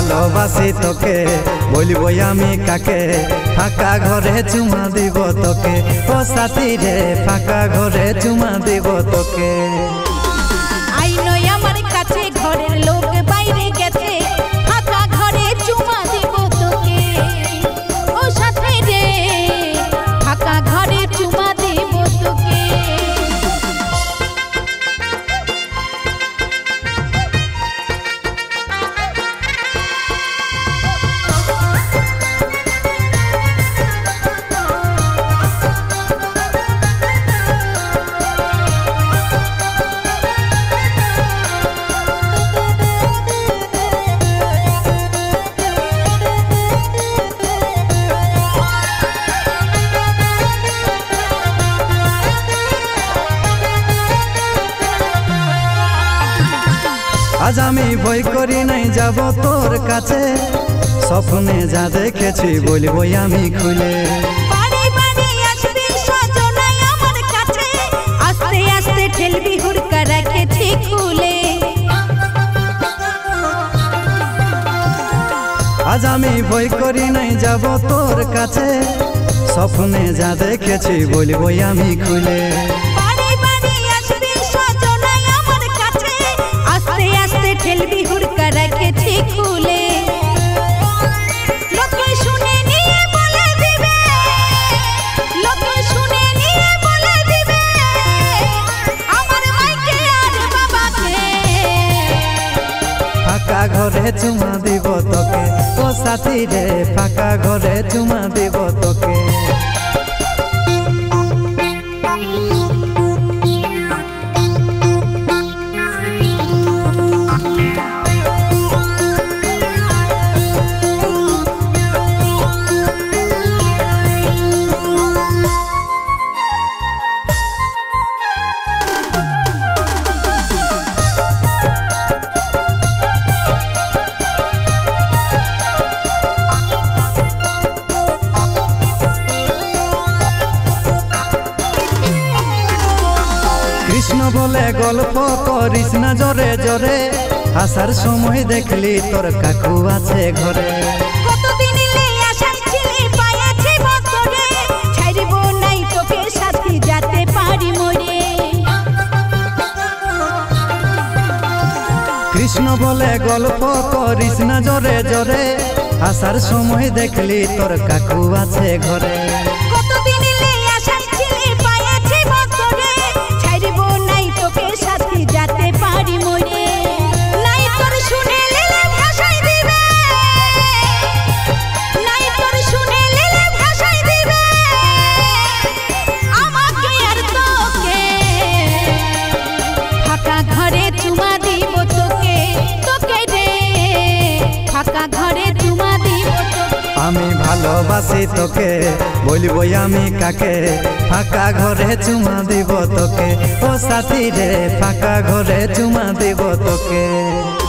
ভালোবাসি তোকে, বলবো আমি কাকে, ফাঁকা ঘরে চুমা দিব তোকে। ও সাথী রে ফাঁকা ঘরে চুমা দিব তোকে। আইনই আমার কাছে ঘরের লোক বাইরে গেছে, ফাঁকা ঘরে চুমা দিব তোকে। ও সাথী রে ফাঁকা ঘরে চুমা দিব তোকে। আজ আমি ভয় করি নাই যাব তোর কাছে, স্বপ্নে যা দেখেছি বলবো আমি খুলে। বাড়ি বাড়ি আসবি সজনাই আমার কাছে, আস্তে আস্তে ঠেলবি হুড়কা রেখেছি খুলে। আজ আমি ভয় করি নাই যাব তোর কাছে, স্বপ্নে যা দেখেছি বলবো আমি খুলে। বাড়ি বাড়ি আসবি সজনাই আমার কাছে, আস্তে আস্তে ঠেলবি হুড়কা রেখেছি খুলে। লোকে শুনে নিয়ে বলে দিবে, লোকে শুনে নিয়ে বলে দিবে আমার মাইকে আর বাবাকে। ফাঁকা ঘরে চুমা দিব তোকে, ও সাথী রে ফাঁকা ঘরে চুমা দিব তোকে। কৃষ্ণ বলে গল্প করিস না জোরে জোরে, আসার সময় দেখলি তোর কাকু আছে ঘরে। কতদিন লে আশায় ছিলি পাইয়াছি বছরে, ছাড়ব নাই তোকে সাথী যাতে পারি মরে। কৃষ্ণ বলে গল্প করিস না জোরে জোরে, আসার সময় দেখলি তোর কাকু আছে ঘরে। কতদিন লে আশায় ছিলি পাইয়াছি বছরে, ছাড়ব নাই তোকে সাথী যাতে পারি মরে। নাই তোর শুনে লেলে ভাষাই দিবে, নাই তোর শুনে লেলে ভাষাই দিবে আমাকে আর তোকে। ফাঁকা ঘরে চুমা দিব তোকে, তোকে রে ফাঁকা ঘরে চুমা দিব তোকে। আমি ভালোবাসি তোকে, বলবো আমি কাকে, ফাঁকা ঘরে চুমা দিব তোকে। ও সাথী রে ফাঁকা ঘরে চুমা দিব তোকে।